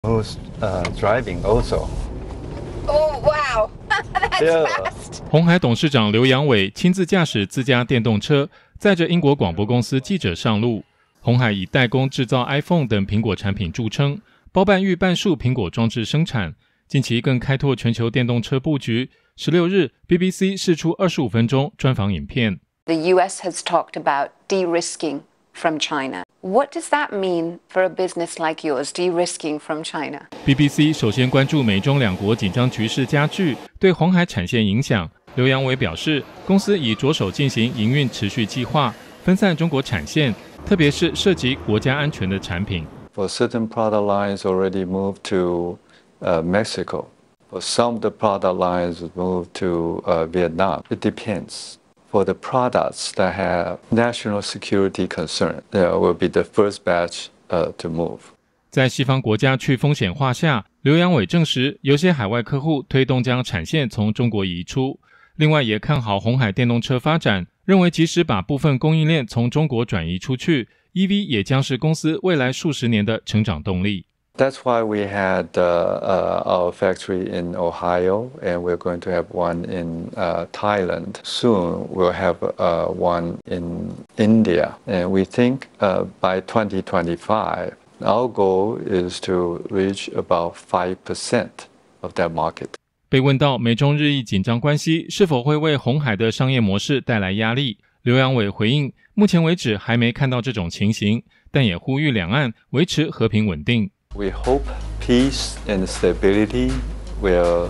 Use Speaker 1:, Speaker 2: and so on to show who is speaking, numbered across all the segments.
Speaker 1: Who's driving also?
Speaker 2: Oh wow, that's fast.
Speaker 3: 鸿海董事长刘扬伟亲自驾驶自家电动车，载着英国广播公司记者上路。鸿海以代工制造 iPhone 等苹果产品著称，包办逾半数苹果装置生产。近期更开拓全球电动车布局。16日 ，BBC 释出25分钟专访影片。
Speaker 2: The U.S. has talked about de-risking from China. What does that mean for a business like yours, de-risking from China?
Speaker 3: BBC 首先关注美中两国紧张局势加剧对鸿海产线影响。刘扬伟表示，公司已着手进行营运持续计划，分散中国产线，特别是涉及国家安全的产品。
Speaker 1: For certain product lines already moved to Mexico. For some of the product lines moved to Vietnam. It depends. For the products that have national security concern, there will be the first batch to move.
Speaker 3: 在西方国家去风险化下，刘扬伟证实，有些海外客户推动将产线从中国移出。另外，也看好鸿海电动车发展，认为即使把部分供应链从中国转移出去 ，EV 也将是公司未来数十年的成长动力。
Speaker 1: That's why we had our factory in Ohio, and we're going to have one in Thailand. Soon we'll have one in India. And we think by 2025, our goal is to reach about 5% of that market.
Speaker 3: 被问到美中日益紧张关系是否会为鸿海的商业模式带来压力，刘扬伟回应，目前为止还没看到这种情形，但也呼吁两岸维持和平稳定。
Speaker 1: We hope peace and stability will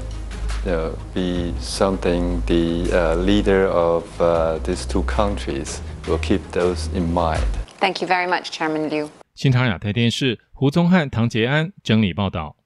Speaker 1: be something the leader of these two countries will keep those in mind.
Speaker 2: Thank you very much, Chairman Liu.
Speaker 3: 新唐亚太电视胡宗汉、唐杰安整理报道。